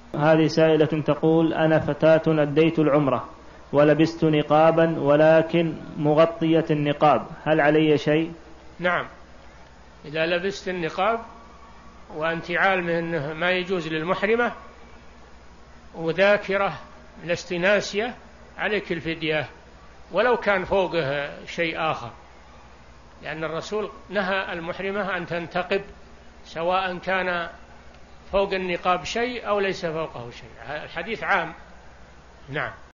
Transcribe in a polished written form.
هذه سائلة تقول: أنا فتاة أديت العمرة ولبست نقابا ولكن مغطية النقاب، هل علي شيء؟ نعم، إذا لبست النقاب وأنت عالمة أنه ما يجوز للمحرمة وذاكرة لست ناسية، عليك الفدية ولو كان فوقه شيء آخر، لأن الرسول نهى المحرمة أن تنتقب سواء كان فوق النقاب شيء أو ليس فوقه شيء، الحديث عام. نعم.